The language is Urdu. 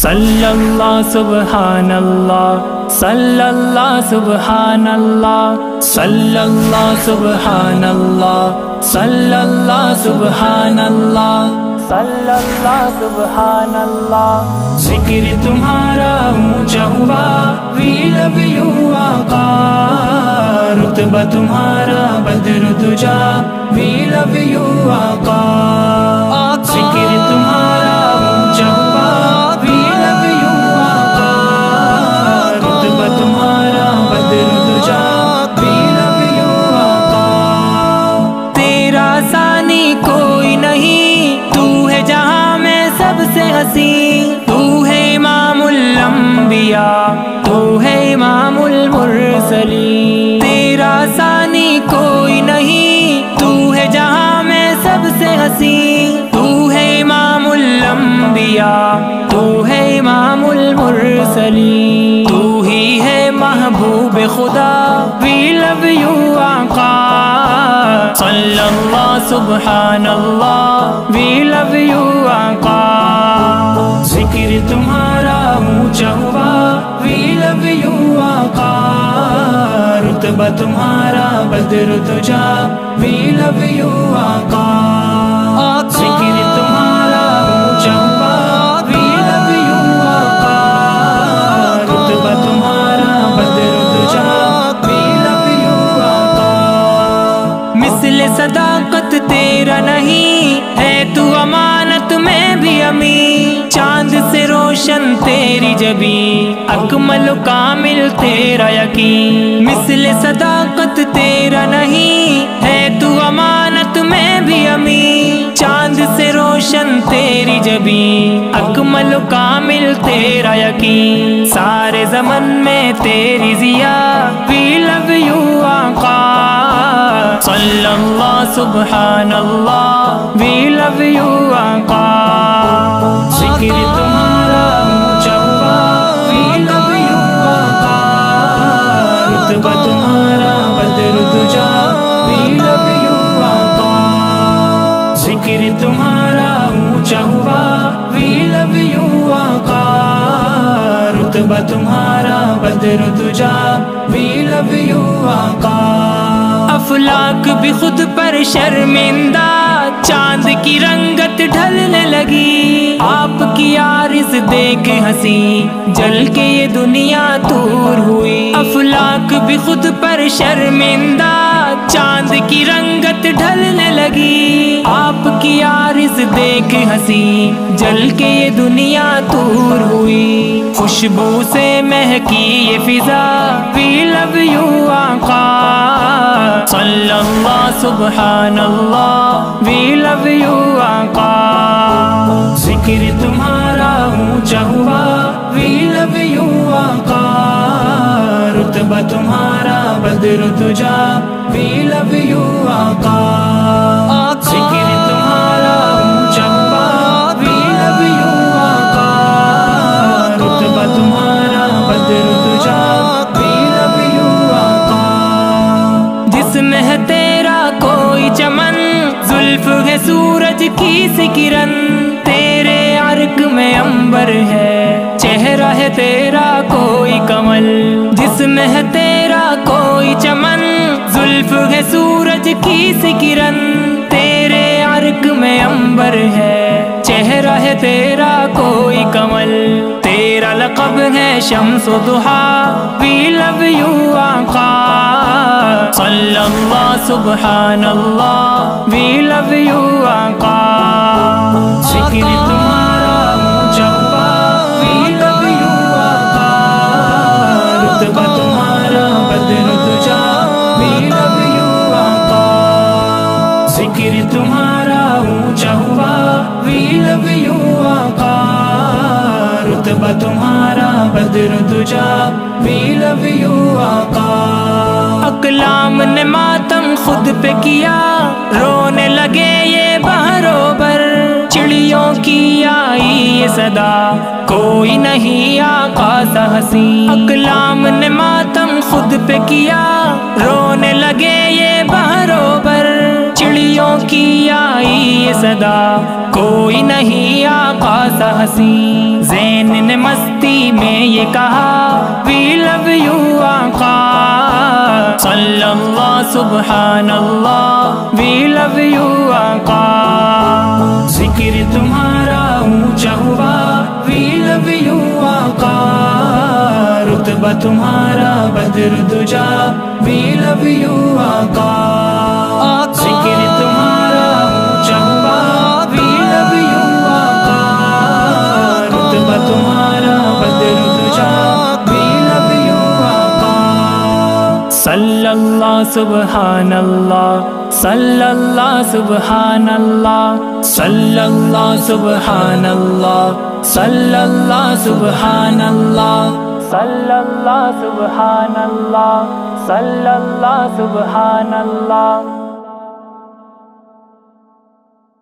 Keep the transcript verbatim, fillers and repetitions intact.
صلی اللہ سبحان اللہ صلی اللہ سبحان اللہ صلی اللہ سبحان اللہ صلی اللہ سبحان اللہ صلی اللہ سبحان اللہ. ذکر تمہارا اونچا ہوا وی لو یو آقا، رتبہ تمہارا بدر تجا وی لو یو آقا. ذکر تمہارا اونچا ہوا وی لو یو آقا، رتبہ تمہارا بدر تجا وی لو یو آقا. تیرا ثانی کوئی نہیں، تو ہے جہاں میں سب سے حسین، تو ہے امام الانبیاء، تو ہے امام المرسلین. تیرا ثانی کوئی نہیں، تو ہے جہاں میں سب سے حسین، تو ہے امام الانبیاء، تو ہے امام المرسلین. تو ہی ہے محبوب خدا وی لو یو آقا. صلی اللہ سبحان اللہ وی لو یو آقا. ذکر تمہارا اونچا ہوا وی لو یو آقا، رتبہ تمہارا بدر تجا وی لو یو آقا. ذکر تمہارا اونچا ہوا وی لو یو آقا، رتبہ تمہارا بدر تجا وی لو یو آقا. مثل صداقت تیرا نہیں ہے، تو امانت میں بھی امین، چاند سے روشن تیری جبی، اکمل و کامل تیرا یقین. مثل صداقت تیرا نہیں ہے، تو امانت میں بھی امین، چاند سے روشن تیری جبی، اکمل و کامل تیرا یقین. سارے زمن میں تیری ضیا وی لو یو آقا. صلی اللہ سبحان اللہ وی لو یو آقا. ذکر تمہارا اونچا ہوا وی لو یو آقا، رتبہ تمہارا بدر تجا وی لو یو آقا. ذکر تمہارا اونچا ہوا وی لو یو آقا، رتبہ تمہارا بدر تجا وی لو یو آقا. افلاک بھی خود پر شرمندہ، چاند کی رنگت ڈھلنے لگی، آپ کی عارض دیکھ ہنسی جل کے یہ دنیا دور ہوئی. افلاک بھی خود پر شرمندہ، چاند کی رنگت ڈھلنے لگی، آپ کی عارض دیکھ ہنسی جل کے یہ دنیا دور ہوئی. خوشبو سے مہکی یہ فضا وی لو یو آقا. صلی اللہ سبحان اللہ وی لو یو آقا. ذکر تمہارا اونچا ہوا وی لو یو آقا، رتبہ تمہارا بدر تجا وی لو یو آقا. ذکر تمہارا اونچا ہوا وی لو یو آقا، رتبہ تمہارا بدر تجا وی لو یو آقا. جس میں ہے تیرا کوئی چمن، زلف ہے سورج کی سی کرن، تیرے عرق میں عنبر ہے، چہرہ ہے تیرا کوئی کمل. جس میں ہے تیرا کوئی چمن، زلف ہے سورج کی سی کرن، تیرے عرق میں عنبر ہے، چہرہ ہے تیرا کوئی کمل. تیرا لقب ہے شمس و ضحیٰ وی لو یو آقا. صلی اللہ سبحان اللہ وی لو یو آقا. ذکر تمہارا اونچا ہوا وی لو یو آقا، رتبہ تمہارا بدر تجا وی لو یو آقا. ذکر تمہارا اونچا ہوا وی لو یو آقا، رتبہ تمہارا بدر تجا وی لو یو آقا. اقلام نے ماتم خود پہ کیا، رونے لگے یہ بہرو بر، چڑیوں کی آئی یہ صدا، کوئی نہیں آقا سا حسین. اقلام نے ماتم خود پہ کیا، رونے لگے یہ بہرو بر، چڑیوں نبیوں کی آئی یہ صدا، کوئی نہیں آقا سا حسین۔ زین نے مستی میں یہ کہا وی لو یو آقا، صلی اللہ سبحان اللہ، وی لو یو آقا۔ ذکر تمہارا اونچا ہوا وی لو یو آقا، رتبہ تمہارا بدر دجا وی لو یو آقا۔ ذکر تمہارا اونچا ہوا وی لو یو آقا، رتبہ تمہارا بدر دجا وی لو یو آقا۔ صلی اللہ سبحان اللہ، صلی اللہ سبحان اللہ، صلی اللہ سبحان اللہ، صلی اللہ سبحان اللہ، صلی اللہ سبحان اللہ، صلی اللہ سبحان اللہ۔